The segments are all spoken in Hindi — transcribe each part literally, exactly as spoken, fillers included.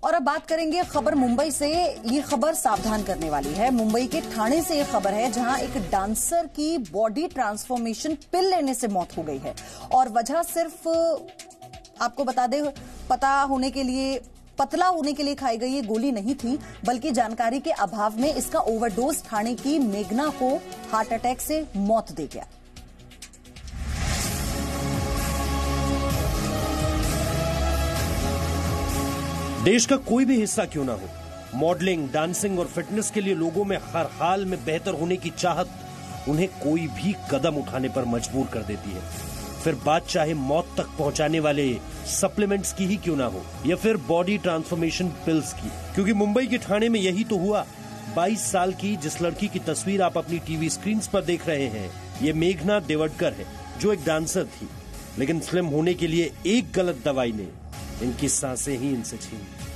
और अब बात करेंगे खबर मुंबई से। ये खबर सावधान करने वाली है। मुंबई के ठाणे से ये खबर है, जहां एक डांसर की बॉडी ट्रांसफॉर्मेशन पिल लेने से मौत हो गई है। और वजह सिर्फ आपको बता दे, पता होने के लिए पतला होने के लिए खाई गई ये गोली नहीं थी, बल्कि जानकारी के अभाव में इसका ओवरडोज ठाणे की मेघना को हार्ट अटैक से मौत दे गया। देश का कोई भी हिस्सा क्यों ना हो, मॉडलिंग, डांसिंग और फिटनेस के लिए लोगों में हर हाल में बेहतर होने की चाहत उन्हें कोई भी कदम उठाने पर मजबूर कर देती है। फिर बात चाहे मौत तक पहुंचाने वाले सप्लीमेंट्स की ही क्यों ना हो, या फिर बॉडी ट्रांसफॉर्मेशन पिल्स की। क्योंकि मुंबई के ठाणे में यही तो हुआ। बाईस साल की जिस लड़की की तस्वीर आप अपनी टीवी स्क्रीन पर देख रहे हैं, ये मेघना देवड़कर है, जो एक डांसर थी। लेकिन स्लिम होने के लिए एक गलत दवाई ने इनकी सांसें ही इनसे छीन।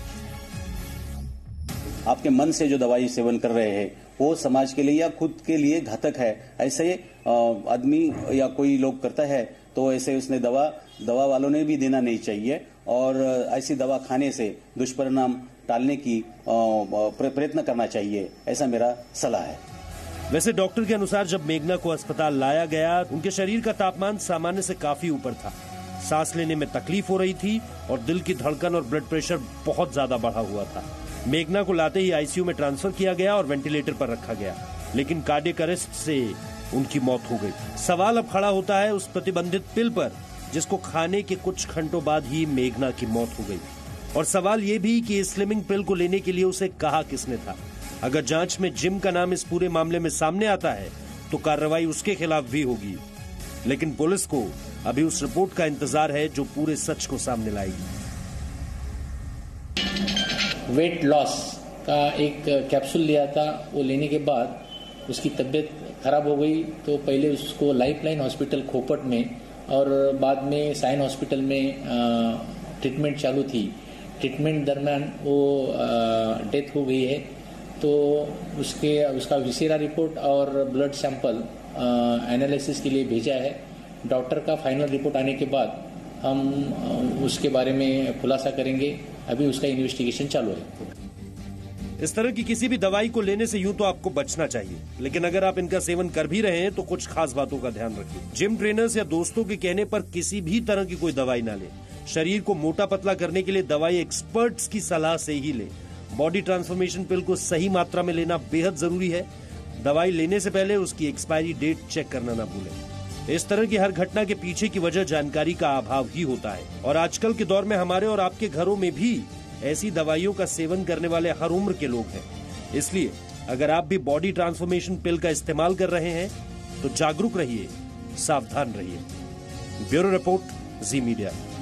आपके मन से जो दवाई सेवन कर रहे हैं वो समाज के लिए या खुद के लिए घातक है। ऐसे आदमी या कोई लोग करता है तो ऐसे उसने दवा दवा वालों ने भी देना नहीं चाहिए, और ऐसी दवा खाने से दुष्परिणाम टालने की प्रयत्न करना चाहिए, ऐसा मेरा सलाह है। वैसे डॉक्टर के अनुसार जब मेघना को अस्पताल लाया गया, उनके शरीर का तापमान सामान्य से काफी ऊपर था। सांस लेने में तकलीफ हो रही थी और दिल की धड़कन और ब्लड प्रेशर बहुत ज्यादा बढ़ा हुआ था। मेघना को लाते ही आईसीयू में ट्रांसफर किया गया और वेंटिलेटर पर रखा गया, लेकिन कार्डियक अरेस्ट से उनकी मौत हो गई। सवाल अब खड़ा होता है उस प्रतिबंधित पिल पर, जिसको खाने के कुछ घंटों बाद ही मेघना की मौत हो गई। और सवाल ये भी कि इस स्लिमिंग पिल को लेने के लिए उसे कहा किसने था। अगर जांच में जिम का नाम इस पूरे मामले में सामने आता है तो कार्रवाई उसके खिलाफ भी होगी। लेकिन पुलिस को अभी उस रिपोर्ट का इंतजार है जो पूरे सच को सामने लाएगी। वेट लॉस का एक कैप्सूल लिया था, वो लेने के बाद उसकी तबीयत खराब हो गई, तो पहले उसको लाइफलाइन हॉस्पिटल खोपट में और बाद में साइन हॉस्पिटल में ट्रीटमेंट चालू थी। ट्रीटमेंट दरमियान वो डेथ हो गई है, तो उसके उसका विसेरा रिपोर्ट और ब्लड सैंपल एनालिसिस के लिए भेजा है। डॉक्टर का फाइनल रिपोर्ट आने के बाद हम उसके बारे में खुलासा करेंगे। अभी उसका इन्वेस्टिगेशन चालू है। इस तरह की किसी भी दवाई को लेने से यूं तो आपको बचना चाहिए, लेकिन अगर आप इनका सेवन कर भी रहे हैं तो कुछ खास बातों का ध्यान रखिए। जिम ट्रेनर्स या दोस्तों के कहने पर किसी भी तरह की कोई दवाई ना लें। शरीर को मोटा पतला करने के लिए दवाई एक्सपर्ट्स की सलाह से ही लें। बॉडी ट्रांसफॉर्मेशन पिल को सही मात्रा में लेना बेहद जरूरी है। दवाई लेने से पहले उसकी एक्सपायरी डेट चेक करना ना भूलें। इस तरह की हर घटना के पीछे की वजह जानकारी का अभाव ही होता है, और आजकल के दौर में हमारे और आपके घरों में भी ऐसी दवाइयों का सेवन करने वाले हर उम्र के लोग हैं। इसलिए अगर आप भी बॉडी ट्रांसफॉर्मेशन पिल का इस्तेमाल कर रहे हैं तो जागरूक रहिए, सावधान रहिए। Bureau report, Zee media.